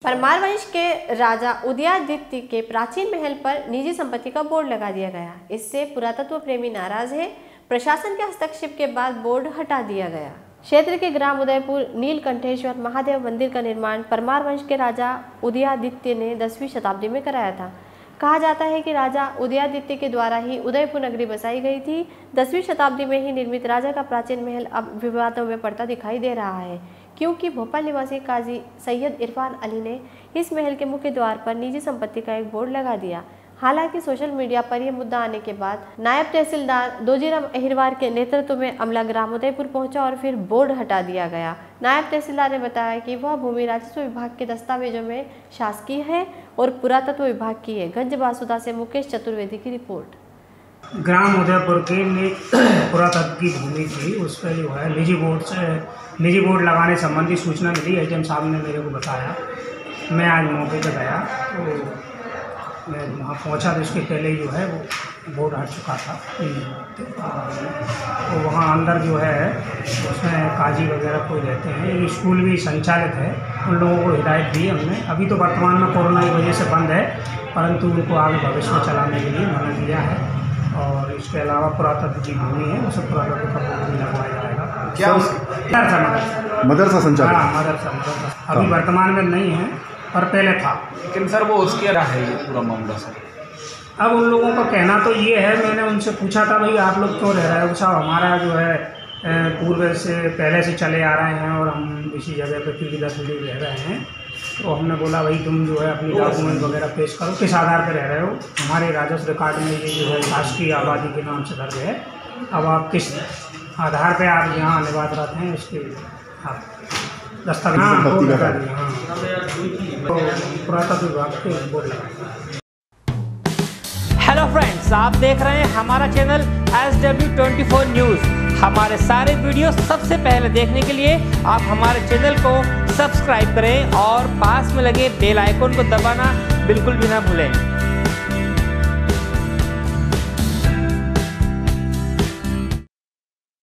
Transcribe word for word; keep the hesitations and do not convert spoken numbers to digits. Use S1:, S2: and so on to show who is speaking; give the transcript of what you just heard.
S1: परमार वंश के राजा उदयादित्य के प्राचीन महल पर निजी संपत्ति का बोर्ड लगा दिया गया। इससे पुरातत्व प्रेमी नाराज है। प्रशासन के हस्तक्षेप के बाद बोर्ड हटा दिया गया। क्षेत्र के ग्राम उदयपुर नीलकंठेश्वर महादेव मंदिर का निर्माण परमार वंश के राजा उदयादित्य ने दसवीं शताब्दी में कराया था। कहा जाता है कि राजा उदयादित्य के द्वारा ही उदयपुर नगरी बसाई गई थी। दसवीं शताब्दी में ही निर्मित राजा का प्राचीन महल अब विवादों में पड़ता दिखाई दे रहा है, क्योंकि भोपाल निवासी काजी सैयद इरफान अली ने इस महल के मुख्य द्वार पर निजी संपत्ति का एक बोर्ड लगा दिया। हालांकि सोशल मीडिया पर यह मुद्दा आने के बाद नायब तहसीलदार दोजीराम अहिरवार के नेतृत्व में अमला ग्राम उदयपुर पहुंचा और फिर बोर्ड हटा दिया गया। नायब तहसीलदार ने बताया कि वह भूमि राजस्व विभाग के दस्तावेजों में शासकीय है और पुरातत्व विभाग की है। गंज बासुदा से मुकेश चतुर्वेदी की रिपोर्ट।
S2: ग्राम उदयपुर के पुरातत्व की भूमि थी, उस पर जो है निजी बोर्ड से निजी बोर्ड लगाने संबंधी सूचना मिली। एचएम साहब ने मेरे को बताया। मैं आज मौके पर गया तो मैं वहाँ पहुँचा तो उसके पहले जो है वो बोर्ड हट चुका था। तो वहाँ अंदर जो है उसमें काजी वगैरह कोई रहते हैं। स्कूल भी संचालित है, उन लोगों को हिदायत दी हमने। अभी तो वर्तमान में कोरोना की वजह से बंद है, परंतु उनको आगे भविष्य में चलाने के लिए मना दिया है। और इसके अलावा पुरातत्व की भूमि है, उसे पुरातत्व का बोर्ड भी लगवाया जाएगा।
S3: क्या
S2: मदरसा
S3: मदरसा संचालित?
S2: हाँ, मदरसा मदरसा अभी वर्तमान में नहीं है, पर पहले था।
S4: लेकिन सर वो उसके क्या है ये पूरा मामला सर?
S2: अब उन लोगों का कहना तो ये है, मैंने उनसे पूछा था भाई आप लोग क्यों रह रहे हो? साहब हमारा जो है पूर्व से पहले से चले आ रहे हैं और हम इसी जगह पर पीढ़ी दर पीढ़ी रह रहे हैं। तो हमने बोला भाई तुम जो है अपनी डॉक्यूमेंट वगैरह पेश करो, किस आधार पर रह रहे हो? हमारे राजस्व रिकॉर्ड में ये जो है शासकीय आबादी के नाम से दर्ज है। अब आप किस आधार पर आप यहाँ निवासरत हैं उसके आप दस्तावेज बता दिए। हाँ, पुरातत्व विभाग के बोर्ड लगाए।
S5: हेलो फ्रेंड्स, आप देख रहे हैं हमारा channel S W twenty four news. हमारे सारे वीडियो सबसे पहले देखने के लिए आप हमारे चैनल को सब्सक्राइब करें और पास में लगे बेल आइकन को दबाना बिल्कुल भी ना भूलें।